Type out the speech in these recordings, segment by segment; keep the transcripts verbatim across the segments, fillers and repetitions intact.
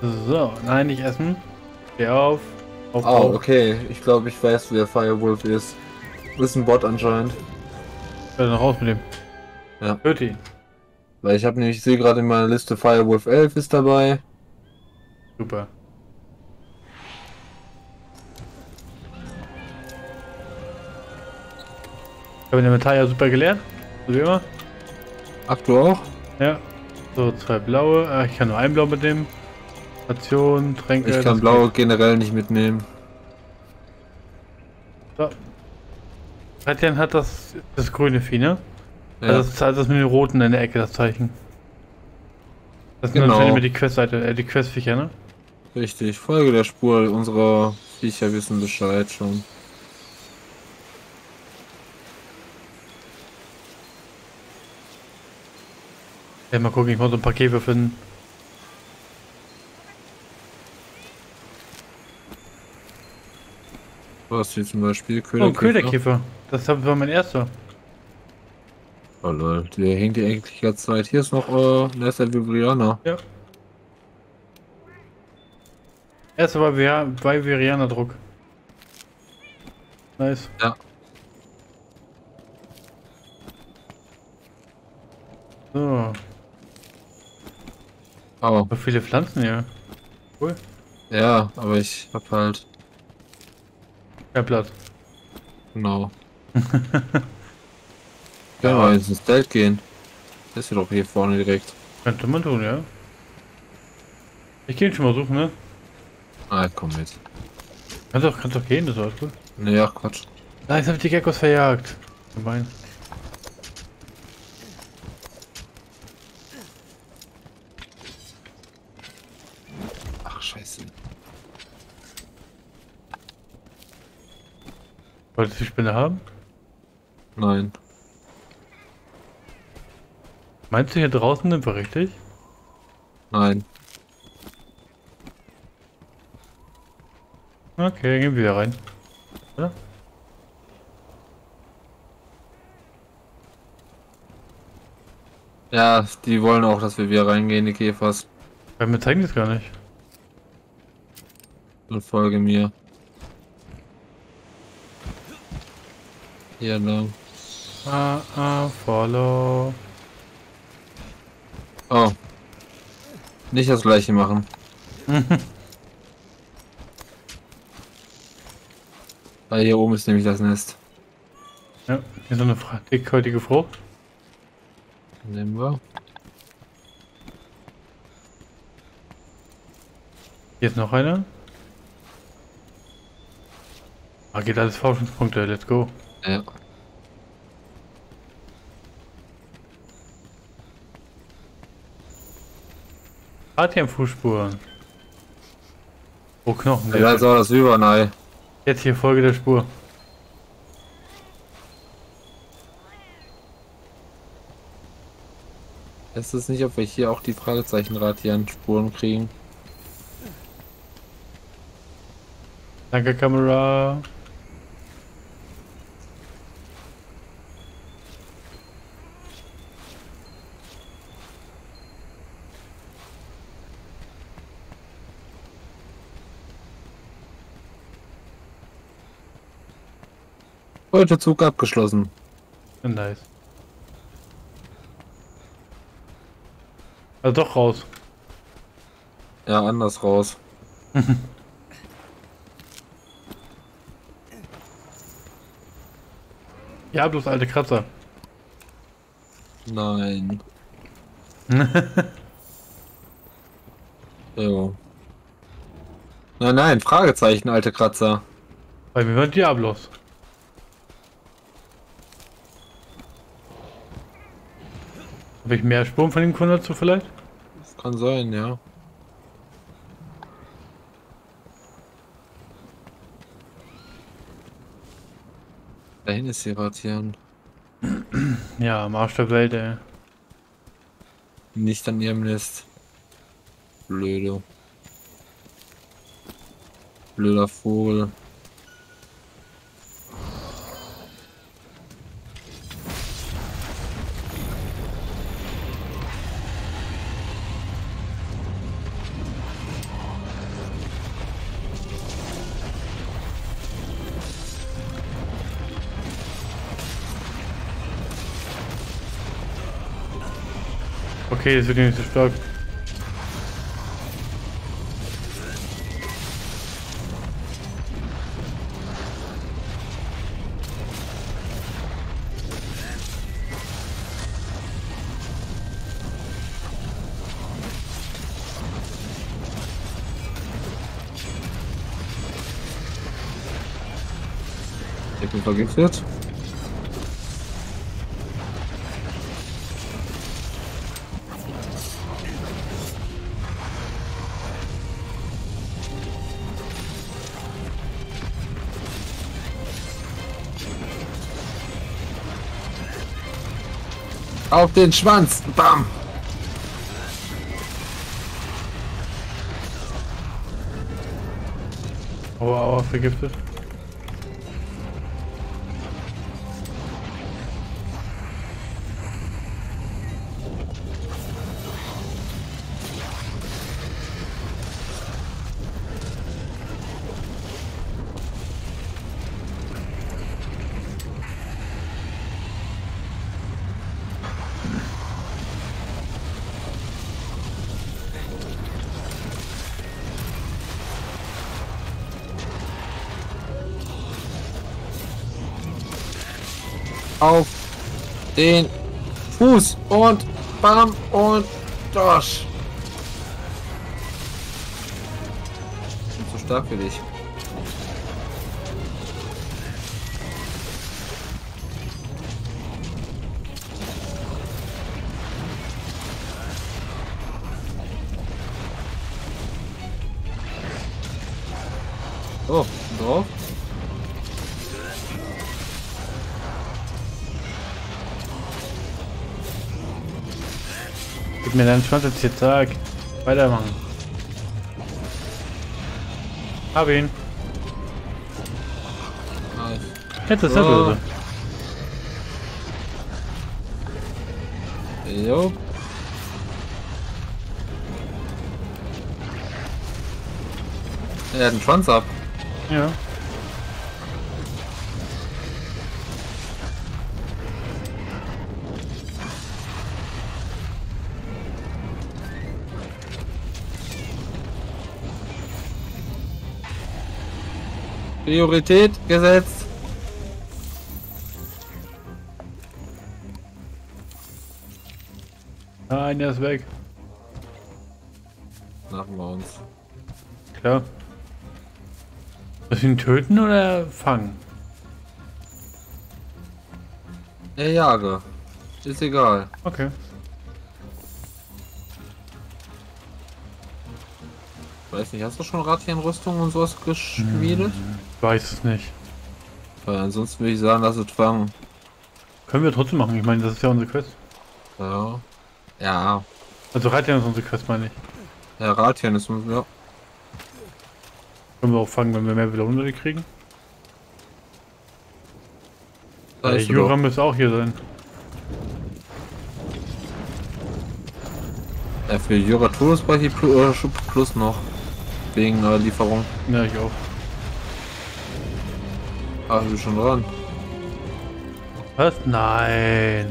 So, nein, nicht essen. Steh auf. Auf, Oh, auf. okay. Ich glaube, ich weiß, wer Firewolf ist. Das ist ein Bot anscheinend. Ja, dann raus mit dem. Ja. Hört ihn. Weil ich habe nämlich, ich sehe gerade in meiner Liste, Firewolf elf ist dabei. Super. Ich habe den Inventar ja super gelernt. So wie immer. Ach, du auch? Ja. So, zwei blaue. Ah, ich kann nur ein blau mitnehmen. Ration, Tränke. Ich kann das blaue geht. generell nicht mitnehmen. So. Katjan hat das, das grüne Vieh, ne? Ja, Also das, also das mit den roten in der Ecke, das Zeichen. Das sind dann genau. immer die Questseite, äh, die Questviecher, ne? Richtig. Folge der Spur. Unsere Viecher wissen Bescheid schon. Ja, mal gucken, ich muss so ein paar Käfer finden. Was wie zum Beispiel Oh, Köderkäfer. Köderkäfer. Das war mein erster. Oh lol, der hängt die eigentlich die ganze Zeit. Hier ist noch äh, Nessa Vibriana. Ja. Erster war Via- bei Veriana Druck. Nice. Ja. So. Aber So viele Pflanzen hier. Cool. ja, aber ich hab halt Kein Platz. genau. Ja, Können wir jetzt ins Zelt gehen? Das ist ja doch hier vorne direkt. könnte man tun, ja. Ich geh ihn schon mal suchen, ne? Ah, komm mit. Kannst doch, kannst doch gehen, das war alles gut. Nee, ach Quatsch. Ah, jetzt hab ich die Geckos verjagt. Gemein. Ach scheiße. Wolltest du die Spinne haben? Nein. Meinst du hier draußen sind wir richtig? Nein. Okay, gehen wir wieder rein. Ja? Ja, die wollen auch, dass wir wieder reingehen, die Käfers. Weil mir zeigen das gar nicht. Und folge mir. Hier lang. Ah, ah, follow. Oh. Nicht das gleiche machen. Weil hier oben ist nämlich das Nest. Ja, hier ist so eine Fra- dickhäutige Frucht. Nehmen wir. Hier ist noch eine. Ah, geht alles Forschungspunkte, let's go. Ja. Fußspuren. Oh, Knochen. Ja, Sehr da ist schön. auch das Übernei. Jetzt hier Folge der Spur. Es ist nicht, ob wir hier auch die Fragezeichen-Radian-Spuren kriegen. Danke, Kamera. Heute Zug abgeschlossen. Nice. Also doch raus. Ja, anders raus. Ja, bloß alte Kratzer. Nein. So. Nein, nein, Fragezeichen, alte Kratzer. Bei mir waren Diablos. Habe ich mehr Spuren von dem Kunden dazu vielleicht? Das kann sein, ja. Dahin ist die Ratian. Ja, am Arsch der Welt, ey. Nicht an ihrem Nest. Blöde. Blöder Vogel. Okay, das wird nicht so stark. Ich bin vergiftet. Auf den Schwanz! Bam! Aua, aua, vergiftet. Auf den Fuß und bam und durch. Ich bin zu stark für dich. Oh, drauf. Gib mir deinen Schwanz jetzt hier, zack. Weitermachen. Hab ihn. Nice. Jetzt ist er Oh. böse. Jo. Er hat einen Schwanz ab. Ja. Priorität gesetzt. Nein, er ist weg. Machen wir uns. Klar. Soll ich ihn töten oder fangen? Er jage. Ist egal. Okay. Weiß nicht, hast du schon Ratienrüstung und sowas geschmiedet? Hm, weiß es nicht. Weil ansonsten würde ich sagen, lass es fangen. Können wir trotzdem machen. Ich meine, das ist ja unsere Quest. Ja. Ja. Also Reitern ist unsere Quest, meine ich. Ja, Ratien ist ja. Können wir auch fangen, wenn wir mehr Belohnung kriegen. Da Der ist er Jura doch. müsste auch hier sein. Ja, für Jura Todes brauche ich Pl äh, Schub Plus noch. Wegen äh, Lieferung. Ja, ich auch. Ah, ich bin schon dran. Was? Nein.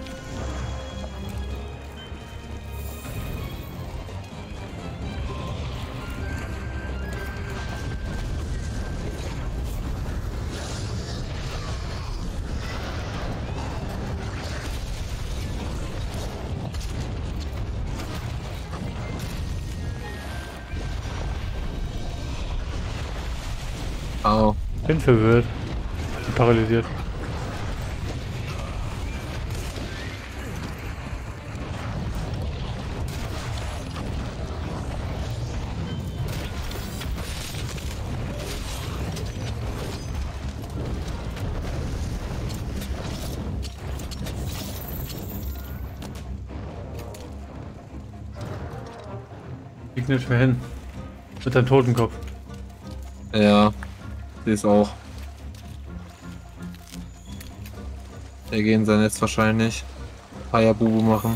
Au. Bin verwirrt. Bin paralysiert. Liegt nicht mehr hin. Mit deinem Totenkopf. Ja. Sie ist auch. Wir gehen sein Netz wahrscheinlich. Hayabubu machen.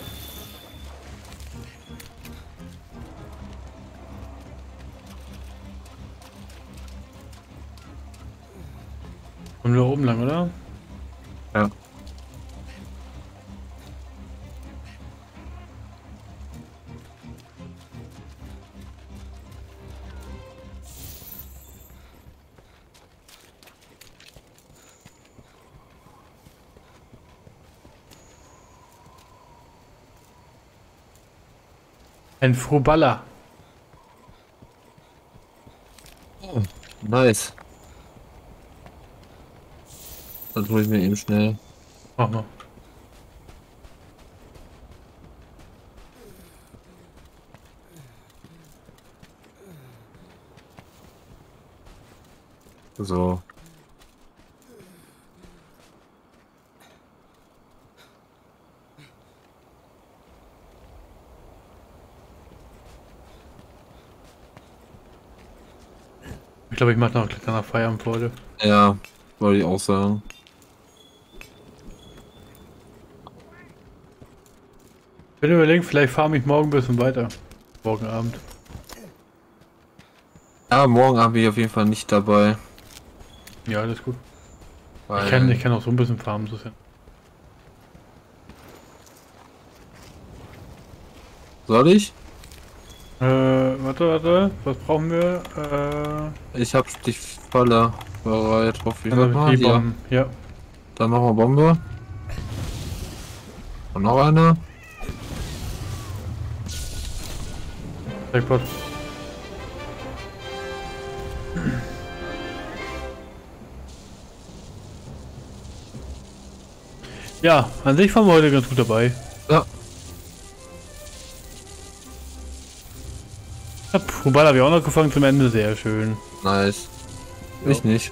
Kommen wir oben lang, oder? Ja. Ein Fruballa. Oh, nice. Das hole ich mir eben schnell. Mach mal. So. Ich glaube, ich mache noch ein kleiner Feierabend für heute. Ja, wollte ich auch sagen. Ich bin überlegen, vielleicht fahre ich morgen ein bisschen weiter. Morgen Abend. Ja, morgen habe ich auf jeden Fall nicht dabei. Ja, alles gut. Weil Ich kann, ich kann auch so ein bisschen farmen, so ist ja. Soll ich? Äh, warte, warte. Was brauchen wir? Äh, Ich habe die Falle bereit. Hoffe ich. dann Warte hab mal. ich die Hier. Bomben. Ja. Dann machen wir Bombe. Und noch eine. Jackpot. Ja, an sich waren wir heute ganz gut dabei. Ja. Ja, Fruball habe ich auch noch gefangen zum Ende, sehr schön. Nice. Ja. Ich nicht.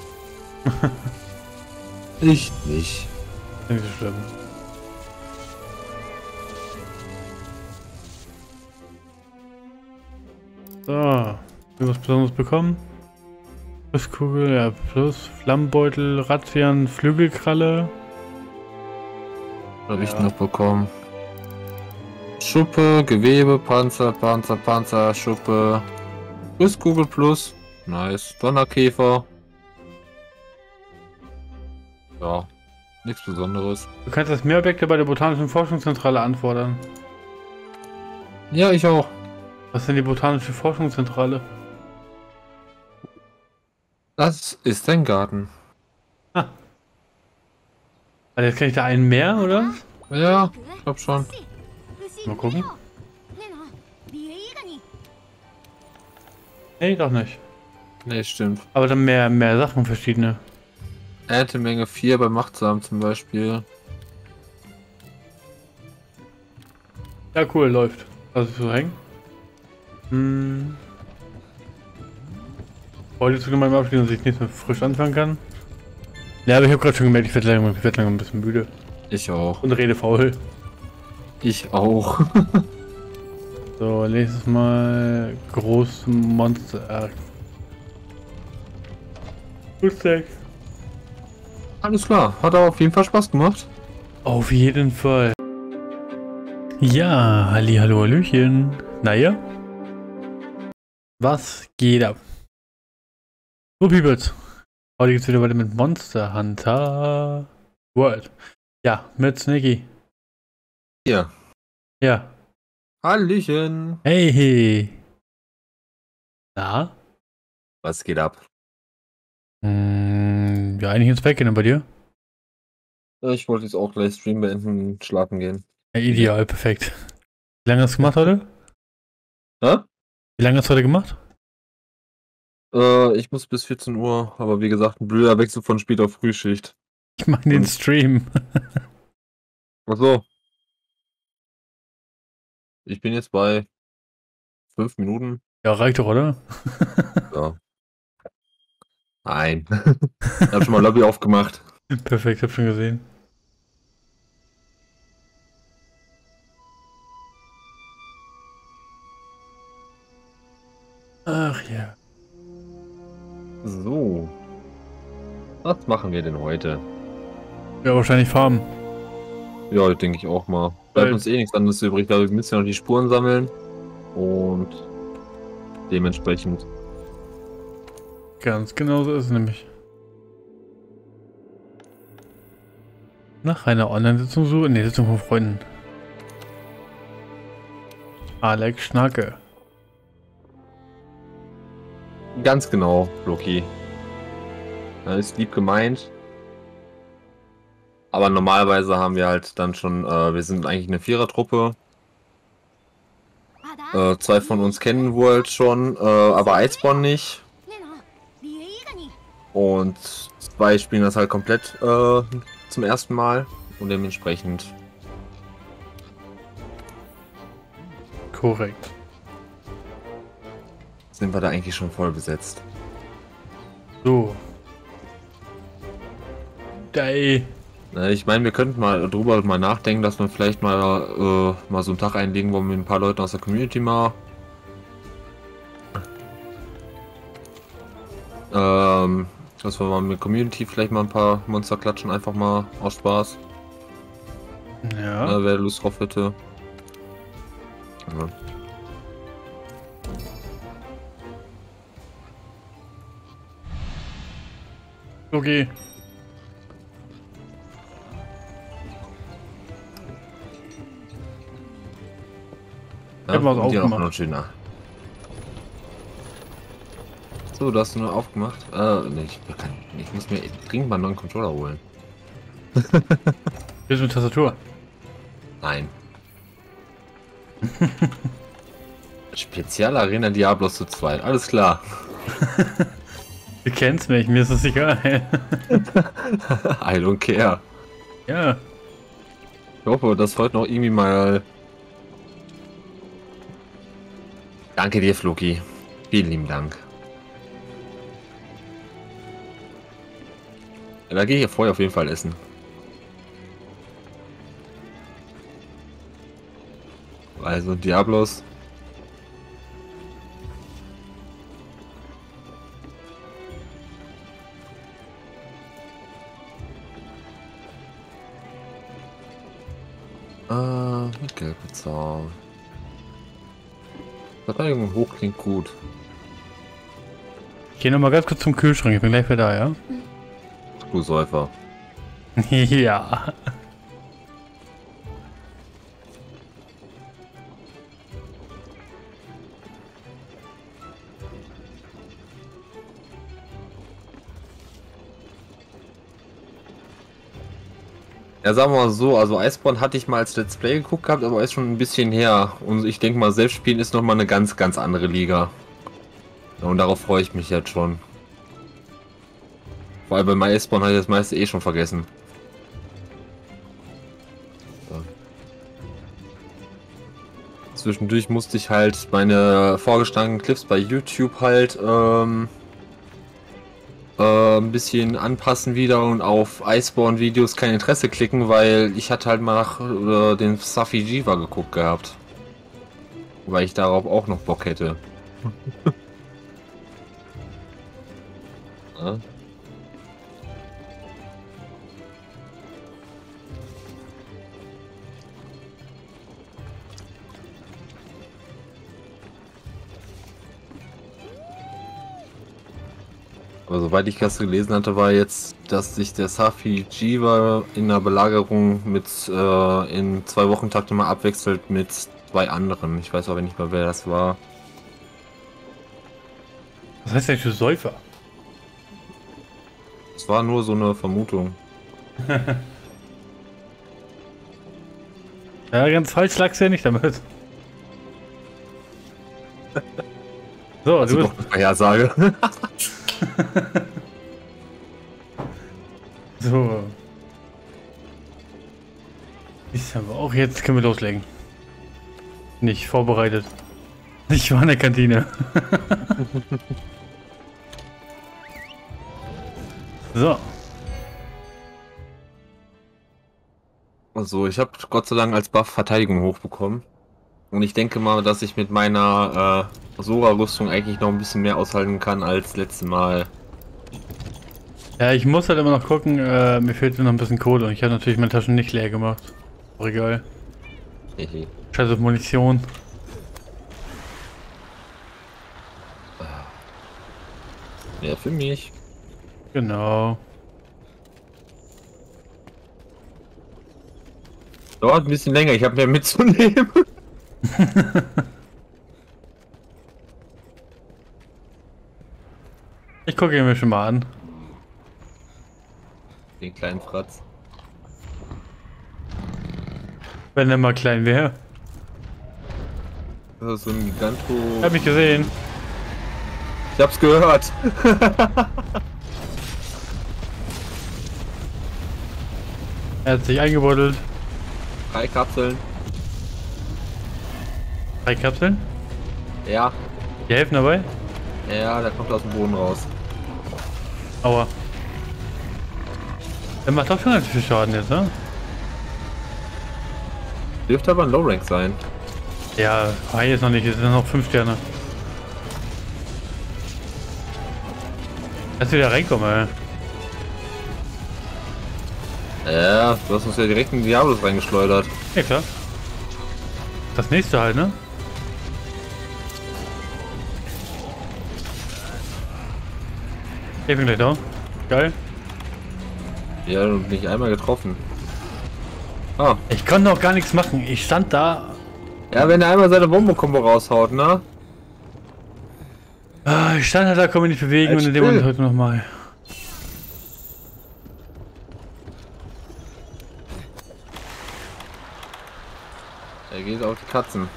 Ich nicht. Nicht so schlimm. So, irgendwas Besonderes bekommen. Plusskugel, ja, plus Flammenbeutel, Razzian, Flügelkralle. Was habe ich Ja. noch bekommen? Schuppe, Gewebe, Panzer, Panzer, Panzer, Schuppe. Plusskugel plus. Nice. Donnerkäfer. Ja. Nichts Besonderes. Du kannst das Mehrobjekte bei der Botanischen Forschungszentrale anfordern. Ja, ich auch. Was ist denn die Botanische Forschungszentrale? Das ist dein Garten. Ah. Also jetzt kann ich da einen mehr, oder? Ja, ich glaub schon. Mal gucken. Nee, doch nicht. Nee, stimmt. Aber dann mehr, mehr Sachen, verschiedene. Erntemenge vier bei Machtsam zum Beispiel. Ja, cool, läuft. Also so hängen. Hm. Heute zu meinem Abschluss, dass ich nicht mehr frisch anfangen kann. Ja, aber ich habe gerade schon gemerkt, ich werde langsam, ich werd langsam ein bisschen müde. Ich auch. Und rede faul. Ich auch. So, nächstes Mal Großmonster. Gut, Stack. Alles klar. Hat aber auf jeden Fall Spaß gemacht. Auf jeden Fall. Ja, halli, hallo, hallöchen. Naja. Was geht ab? So, Peoples. Heute geht's wieder weiter mit Monster Hunter World. Ja, mit Sneaky. Hier. Ja. Hallöchen. Hey, hey. Na? Was geht ab? Hm, ja, eigentlich ins Bett gehen, und bei dir? Ich wollte jetzt auch gleich Stream beenden und schlafen gehen. Ja, ideal, perfekt. Wie lange hast du gemacht heute? Hä? Wie lange hast du heute gemacht? Äh, ich muss bis vierzehn Uhr, aber wie gesagt, ein blöder Wechsel von Spät auf Frühschicht. Ich meine den Stream. Ach so. Ich bin jetzt bei fünf Minuten. Ja, reicht doch, oder? Ja. Nein. Ich hab schon mal Lobby aufgemacht. Perfekt, hab schon gesehen. Ach ja. So. Was machen wir denn heute? Ja, wahrscheinlich Farben. Ja, denke ich auch mal. Bleibt Weil- uns eh nichts anderes übrig, weil wir müssen ja noch die Spuren sammeln. Und dementsprechend. Ganz genau so ist es nämlich. Nach einer Online-Sitzung suchen. Ne, Sitzung von Freunden. Alex Schnacke. Ganz genau, Loki. Das ist lieb gemeint. Aber normalerweise haben wir halt dann schon, äh, wir sind eigentlich eine Vierertruppe. Äh, zwei von uns kennen World schon, äh, aber Iceborne nicht. Und zwei spielen das halt komplett äh, zum ersten Mal und dementsprechend. Korrekt. Sind wir da eigentlich schon voll besetzt. So. Dei. Ich meine, wir könnten mal drüber mal nachdenken, dass wir vielleicht mal, äh, mal so einen Tag einlegen, wo wir mit ein paar Leuten aus der Community mal ähm, dass wir mal mit Community vielleicht mal ein paar Monster klatschen, einfach mal aus Spaß. Ja. Äh, wer Lust drauf hätte. Ja. Okay. Ja, Ich hab was und die aufgemacht. noch schöner. So, du hast du nur aufgemacht? Äh, nee, ich, kann, ich muss mir dringend mal einen neuen Controller holen. Hier ist eine Tastatur. Nein. Spezialarena Diablos zu zweit, alles klar. Du kennst mich, mir ist das egal. I don't care. Ja. Ich hoffe, dass heute noch irgendwie mal... Danke dir, Floki. Vielen lieben Dank. Ja, da gehe ich ja vorher auf jeden Fall essen. Also Diablos. Äh, mit Geld bezahlen. Verteidigung hoch klingt gut. Ich gehe noch mal ganz kurz zum Kühlschrank, ich bin gleich wieder da, ja? Du Säufer. Ja. Ja, sagen wir mal so, also Iceborne hatte ich mal als Let's Play geguckt gehabt, aber ist schon ein bisschen her. Und ich denke mal, selbst spielen ist nochmal eine ganz, ganz andere Liga. Ja, und darauf freue ich mich jetzt schon. Vor allem bei Iceborne habe ich das meiste eh schon vergessen. Ja. Zwischendurch musste ich halt meine vorgeschlagenen Clips bei YouTube halt ähm, äh, ein bisschen anpassen wieder und auf Iceborne-Videos kein Interesse klicken, weil ich hatte halt mal nach äh, den Safi Jiva geguckt gehabt. Weil ich darauf auch noch Bock hätte. Ja. Aber soweit ich das gelesen hatte, war jetzt, dass sich der Safi Jiva in der Belagerung mit äh, in zwei Wochen Takt immer abwechselt mit zwei anderen. Ich weiß aber nicht mehr, wer das war. Was heißt denn für Säufer? Es war nur so eine Vermutung. Ja, ganz falsch lag's ja nicht damit. So, Also du doch eine Vorhersage. So. Ist aber auch jetzt können wir loslegen. Nicht vorbereitet. Ich war in der Kantine. So. Also ich habe Gott sei Dank als Buff Verteidigung hochbekommen. Und ich denke mal, dass ich mit meiner äh, Sora-Rüstung eigentlich noch ein bisschen mehr aushalten kann als letztes Mal. Ja, ich muss halt immer noch gucken, äh, mir fehlt noch ein bisschen Kohle und ich habe natürlich meine Taschen nicht leer gemacht. Auch egal. Hehe. Scheiß auf Munition. Ja, für mich. Genau. Dauert ein bisschen länger, ich habe mehr mitzunehmen. Ich gucke ihn mir schon mal an. Den kleinen Fratz. Wenn er mal klein wäre. Das ist so ein Giganto. Ich hab mich gesehen. Ich hab's gehört. Er hat sich eingebuddelt. Drei Kapseln. Drei Kapseln. Ja. Die helfen dabei. Ja, der kommt aus dem Boden raus. Aua. Der macht doch schon ganz viel Schaden jetzt, ne? Dürfte aber ein Low Rank sein. Ja, High ist noch nicht, es sind noch fünf Sterne. Lass wieder reinkommen, ey. Ja, du hast uns ja direkt in Diablos reingeschleudert. Ja klar. Das nächste halt, ne? Ich bin gleich da. Geil. Ja, und nicht einmal getroffen. Ah. Ich konnte noch gar nichts machen. Ich stand da. Ja, wenn er einmal seine Bombo-Kombo raushaut, ne? Ah, ich stand halt da, konnte mich nicht bewegen Halt und in dem Moment heute nochmal. Er geht auf die Katzen.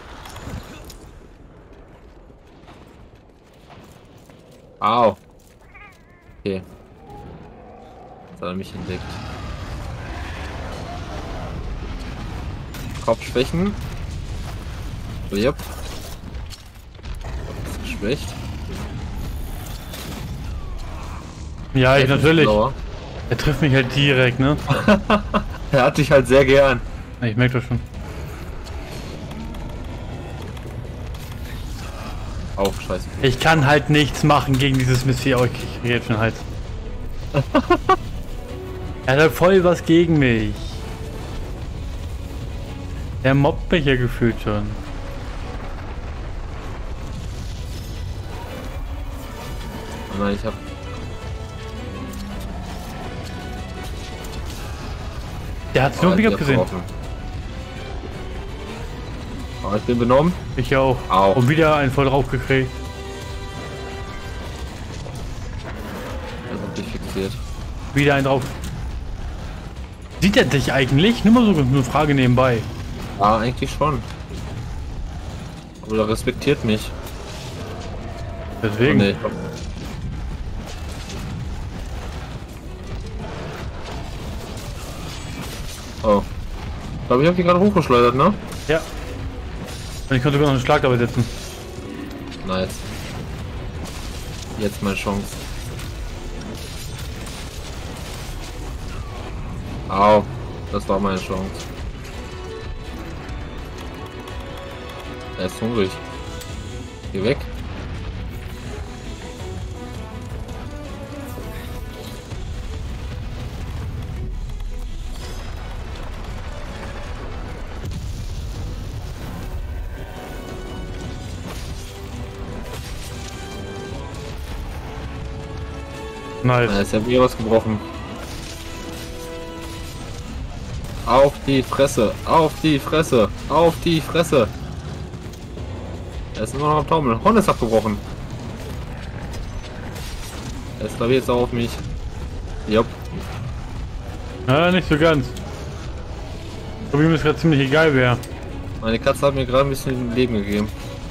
Au. Okay. Jetzt hat er mich entdeckt. Kopfschwächen. Yep. Ist geschwächt. Ja, ich natürlich. Sauer. Er trifft mich halt direkt, ne? Er hat dich halt sehr gern. Ich merke das schon. Auf, scheiße. Ich kann halt nichts machen gegen dieses Messias. Oh, ich krieg jetzt schon Hals. Er hat halt voll was gegen mich. Der mobbt mich ja gefühlt schon. Oh nein, ich hab. Der hat's nur Oh, nicht ich hab abgesehen. getroffen. Oh, ich bin benommen. Ich auch. Au. Und wieder einen voll drauf gekriegt. Das hat dich fixiert. Wieder einen drauf. Sieht er dich eigentlich? Nur mal so eine Frage nebenbei. Ja, eigentlich schon. Aber er respektiert mich. Deswegen. Oh, nee. Oh. Ich glaube, ich habe die gerade hochgeschleudert, ne? Ja. Und ich konnte sogar noch einen Schlag dabei setzen. Nice. Jetzt meine Chance. Au. Das war meine Chance. Er ist hungrig. Geh weg. Nice. Da ist ja wieder was gebrochen. Auf die Fresse, auf die Fresse, auf die Fresse. Er ist immer noch am Taumel. Horn ist abgebrochen. Er ist glaube ich jetzt auch auf mich. Jupp. Ja, nicht so ganz. Ob ihm das gerade ziemlich egal wäre. Meine Katze hat mir gerade ein bisschen Leben gegeben.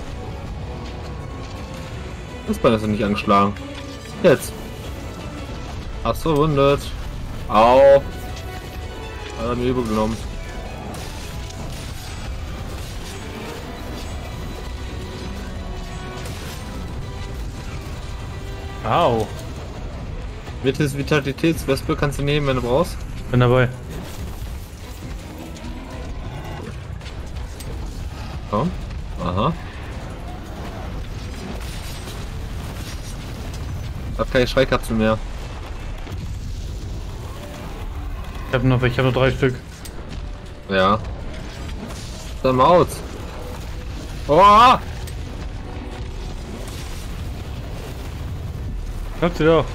Das Bein ist noch nicht angeschlagen. Jetzt. Ach so, wundert. Au. Hat er mir übel genommen. Au. Mittels Vitalitätswespe kannst du nehmen, wenn du brauchst. Bin dabei. Komm. Aha. Ich hab keine Schreikapsel mehr. Ich habe noch, ich habe noch drei Stück. Ja. Der Maut. Oh! Habt ihr doch.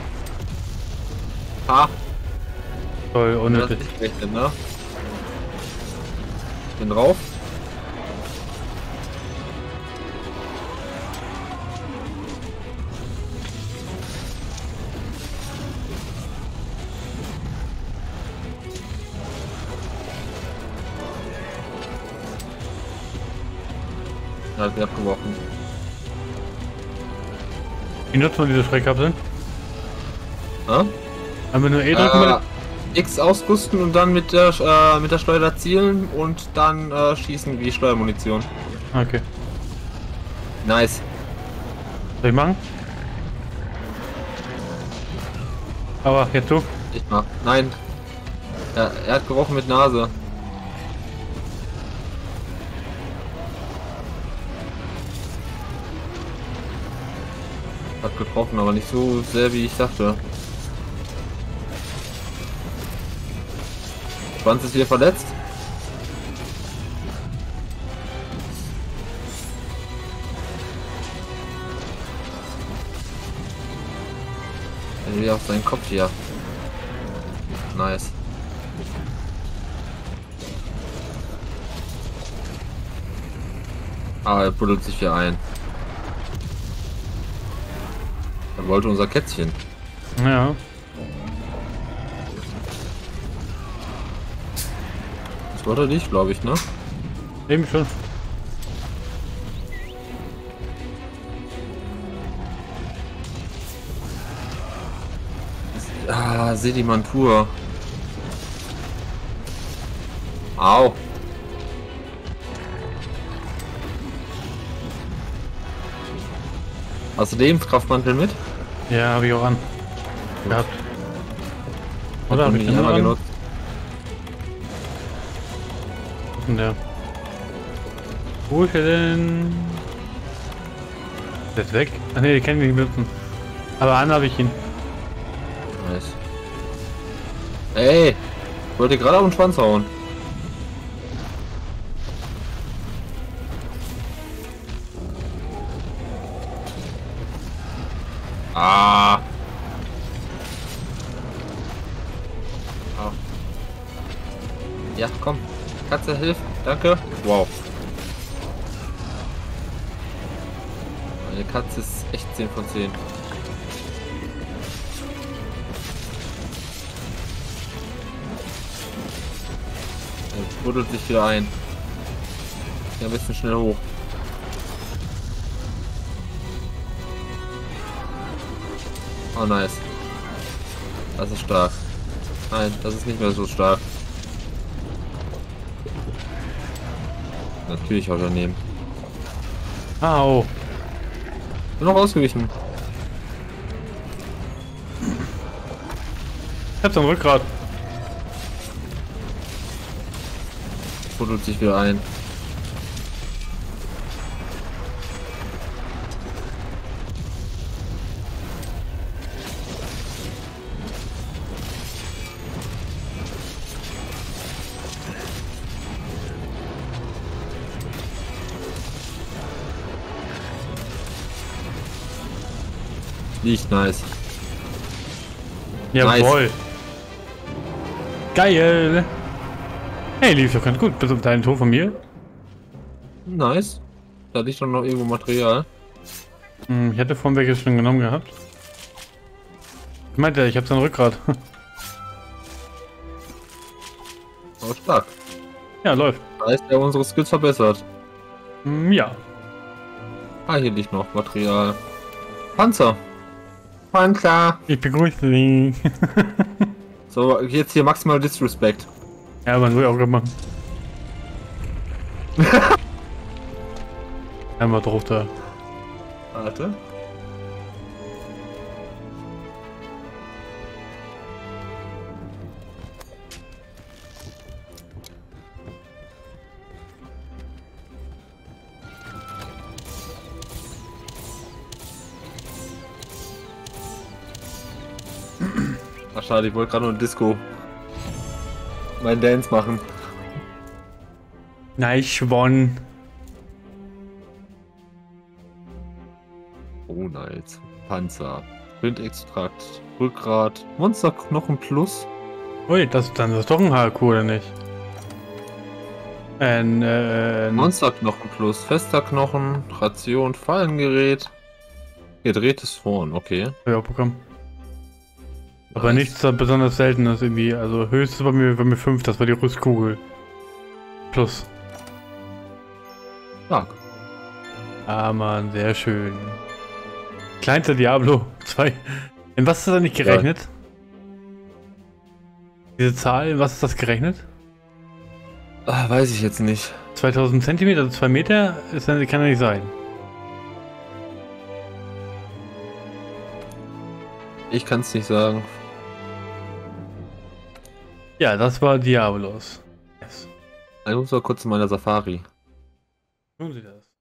Ha! Toll, Das unnötig. ist nicht rechnen, ne? Bin drauf. Ja, die abgebrochen. Wie nutzt man diese Sprengkapseln? Ja? Haben nur E drücken? Äh, X ausrüsten und dann mit der, äh, mit der Schleuder zielen und dann äh, schießen wie Steuermunition. Okay. Nice. Soll ich machen? Aber jetzt du? Ich mach. Nein. Ja, er hat gerochen mit Nase. Hat getroffen, aber nicht so sehr wie ich dachte. Schwanz ist wieder verletzt. Er will auf seinen Kopf hier. Nice. Ah, er buddelt sich hier ein. Er wollte unser Kätzchen. Ja. Das wollte er nicht, glaube ich, ne? Eben schon. Ah, Sedimentur. Au. Hast du Lebenskraftmantel mit? Ja, habe ich auch an. Gehabt. Oder habe ich den einmal an? genutzt? Was ist denn der? Wo ist er denn? Der ist weg. Ach ne, die kann ich nicht benutzen. Aber an habe ich ihn. Nice. Ey! Ich wollte gerade auf den Schwanz hauen. Ah! Ah. Ja, komm. Katze, hilf. Danke. Wow. Meine Katze ist echt zehn von zehn. Jetzt buddelt sich wieder ein. Ja, ein bisschen schnell hoch. Oh, nice. Das ist stark. Nein, das ist nicht mehr so stark. Natürlich auch daneben. Au. Bin noch ausgewichen. Ich hab's am Rückgrat. Buddelt sich wieder ein. Nicht nice. Jawohl. Nice. Geil. Hey, lief doch ganz gut. Bis auf deinen Tor von mir. Nice. Da liegt doch noch irgendwo Material. Hm, ich hätte vorhin welches schon genommen gehabt. Ich meinte, ich hab's am Rückgrat. Aber stark. Ja, läuft. Da ist ja unsere Skills verbessert. Hm, ja. Ah, hier liegt noch Material. Panzer. Panzer. Ich begrüße Sie. So, jetzt hier maximal Disrespect. Ja, man will auch gemacht. Einmal drauf da. Warte. Ach schade, ich wollte gerade nur ein Disco. Mein Dance machen. Nice one. Oh nice. Panzer. Sprintextrakt. Rückgrat. Monsterknochen Plus. Ui, das, dann ist das doch ein H Q, oder nicht? Ein, äh, Monsterknochen Plus. Fester Knochen. Ration. Fallengerät. Gedrehtes Horn. Okay. hab ich auch bekommen. Aber Nice. nichts besonders Seltenes irgendwie. Also höchstes bei mir bei mir fünf, das war die Rüstkugel. Plus. Stark. Ah, Mann, sehr schön. Kleinster Diablo zwei. In was ist das nicht gerechnet? Ja. Diese Zahl, in was ist das gerechnet? Ach, weiß ich jetzt nicht. zweitausend Zentimeter, also zwei Meter, ist, kann ja nicht sein. Ich kann es nicht sagen. Ja, das war Diablos. Yes. Ich muss mal kurz zu meiner Safari. Tun Sie das.